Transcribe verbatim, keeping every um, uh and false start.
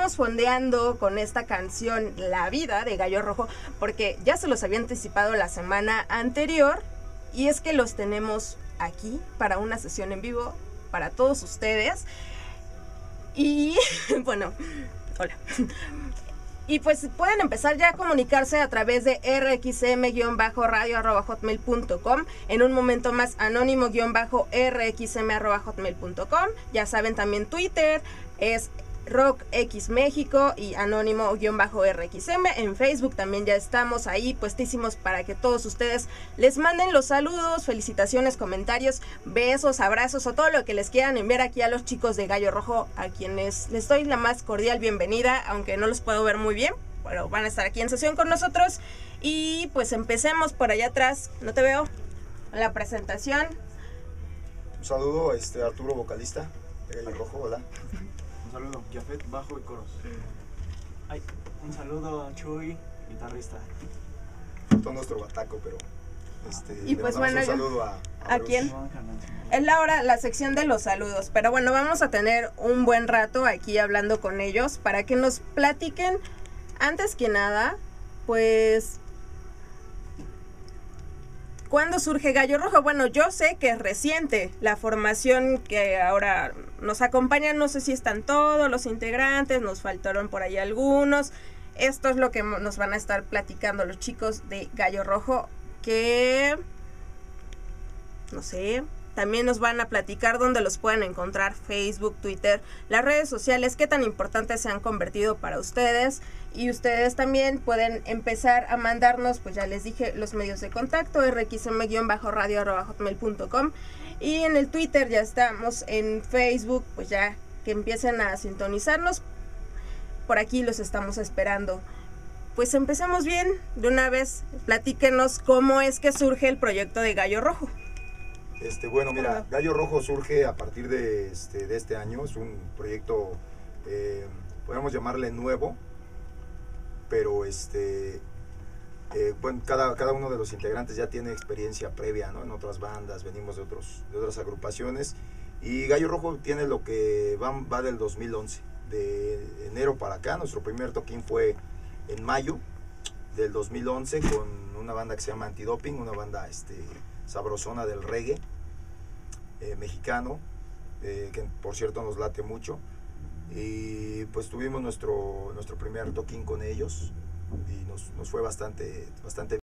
estamos fondeando con esta canción La Vida de Gallo Rojo, porque ya se los había anticipado la semana anterior, y es que los tenemos aquí para una sesión en vivo para todos ustedes. Y bueno, hola. Y pues pueden empezar ya a comunicarse a través de r x m radio arroba hotmail punto com. En un momento más, anónimo r x m arroba hotmail punto com. Ya saben, también Twitter es RockX México y anónimo R X M. En Facebook también ya estamos ahí puestísimos para que todos ustedes les manden los saludos, felicitaciones, comentarios, besos, abrazos o todo lo que les quieran enviar aquí a los chicos de Gallo Rojo, a quienes les doy la más cordial bienvenida, aunque no los puedo ver muy bien, pero van a estar aquí en sesión con nosotros. Y pues empecemos por allá atrás, no te veo, la presentación. Un saludo, este Arturo, vocalista de Gallo Rojo, hola. Un saludo, Jafet, bajo y coros. Ay, un saludo a Chuy, guitarrista. Todo nuestro bataco, pero este, y pues bueno, un saludo a, a, ¿a quién? Es la hora, la sección de los saludos, pero bueno, vamos a tener un buen rato aquí hablando con ellos para que nos platiquen, antes que nada, pues, ¿cuándo surge Gallo Rojo? Bueno, yo sé que es reciente la formación que ahora nos acompaña, no sé si están todos los integrantes, nos faltaron por ahí algunos. Esto es lo que nos van a estar platicando los chicos de Gallo Rojo, que, no sé, también nos van a platicar dónde los pueden encontrar, Facebook, Twitter, las redes sociales, qué tan importantes se han convertido para ustedes. Y ustedes también pueden empezar a mandarnos, pues ya les dije, los medios de contacto, r x m radio arroba hotmail punto com. Y en el Twitter ya estamos, en Facebook, pues ya que empiecen a sintonizarnos. Por aquí los estamos esperando. Pues empecemos bien, de una vez, platíquenos cómo es que surge el proyecto de Gallo Rojo. Este, bueno, mira, Gallo Rojo surge a partir de este, de este año, es un proyecto, eh, podemos llamarle nuevo, pero este, eh, bueno, cada, cada uno de los integrantes ya tiene experiencia previa, ¿no? En otras bandas, venimos de, otros, de otras agrupaciones, y Gallo Rojo tiene lo que va, va del dos mil once, de enero para acá. Nuestro primer toquín fue en mayo del dos mil once con una banda que se llama Antidoping, una banda este, sabrosona del reggae eh, mexicano, eh, que por cierto nos late mucho. Y pues tuvimos nuestro, nuestro primer toquín con ellos y nos, nos fue bastante, bastante